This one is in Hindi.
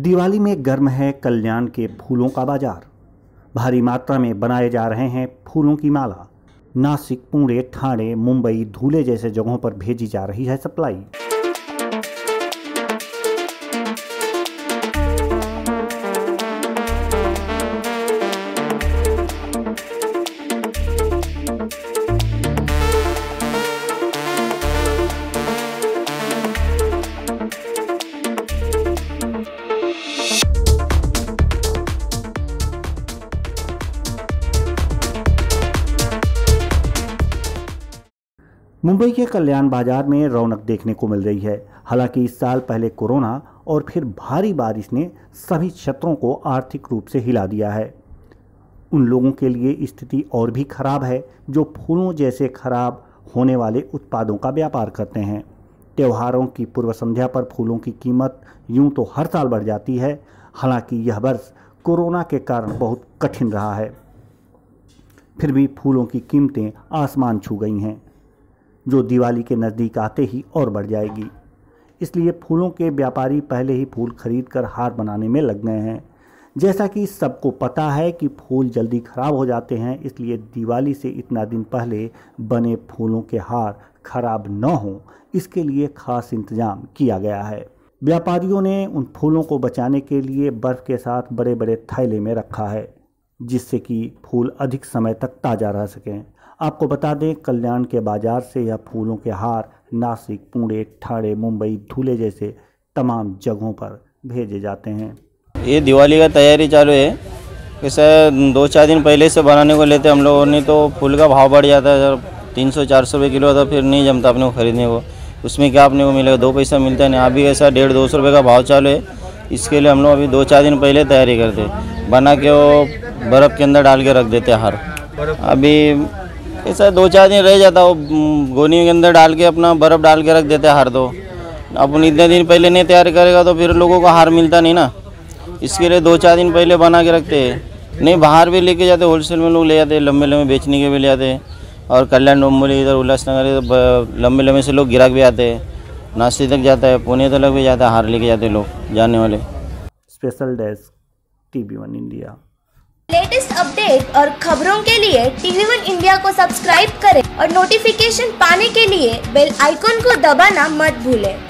दिवाली में गर्म है कल्याण के फूलों का बाजार। भारी मात्रा में बनाए जा रहे हैं फूलों की माला। नासिक, पुणे, ठाणे, मुंबई, धुले जैसे जगहों पर भेजी जा रही है सप्लाई। मुंबई के कल्याण बाजार में रौनक देखने को मिल रही है। हालांकि इस साल पहले कोरोना और फिर भारी बारिश ने सभी क्षेत्रों को आर्थिक रूप से हिला दिया है। उन लोगों के लिए स्थिति और भी खराब है जो फूलों जैसे खराब होने वाले उत्पादों का व्यापार करते हैं। त्योहारों की पूर्व संध्या पर फूलों की कीमत यूं तो हर साल बढ़ जाती है, हालांकि यह वर्ष कोरोना के कारण बहुत कठिन रहा है। फिर भी फूलों की कीमतें आसमान छू गई हैं, जो दिवाली के नज़दीक आते ही और बढ़ जाएगी। इसलिए फूलों के व्यापारी पहले ही फूल खरीद कर हार बनाने में लग गए हैं। जैसा कि सबको पता है कि फूल जल्दी खराब हो जाते हैं, इसलिए दिवाली से इतना दिन पहले बने फूलों के हार खराब न हो, इसके लिए खास इंतजाम किया गया है। व्यापारियों ने उन फूलों को बचाने के लिए बर्फ़ के साथ बड़े बड़े थैले में रखा है, जिससे कि फूल अधिक समय तक ताज़ा रह सकें। आपको बता दें, कल्याण के बाजार से यह फूलों के हार नासिक, पुणे, ठाणे, मुंबई, धुले जैसे तमाम जगहों पर भेजे जाते हैं। ये दिवाली का तैयारी चालू है। वैसे 2-4 दिन पहले से बनाने को लेते हम लोगों ने, तो फूल का भाव बढ़ जाता है। जब 300-400 रुपये किलो, तो फिर नहीं जमता अपने को खरीदने को। उसमें क्या अपने को मिलेगा, 2 पैसा मिलता नहीं। अभी ऐसा 150-200 रुपये का भाव चालू है। इसके लिए हम लोग अभी 2-4 दिन पहले तैयारी करते, बना के वो बर्फ़ के अंदर डाल के रख देते हार। अभी ऐसा 2-4 दिन रह जाता, वो गोनी के अंदर डाल के अपना बर्फ़ डाल के रख देते हार। तो अपन इतने दिन पहले नहीं तैयार करेगा तो फिर लोगों को हार मिलता नहीं ना। इसके लिए 2-4 दिन पहले बना के रखते हैं। नहीं, बाहर भी लेके जाते, होलसेल में लोग ले जाते हैं, लंबे लंबे बेचने के भी ले जाते हैं। और कल्याण, डोंबिवली, इधर उल्लासनगर लंबे लंबे से लोग गिराक भी आते हैं। नासिक तक जाता है, पुणे तक भी जाता है, हार लेके जाते हैं लोग जाने वाले। Special desk, TV1 India. Latest update और खबरों के लिए TV1 इंडिया को सब्सक्राइब करें और नोटिफिकेशन पाने के लिए बेल आइकॉन को दबाना मत भूलें।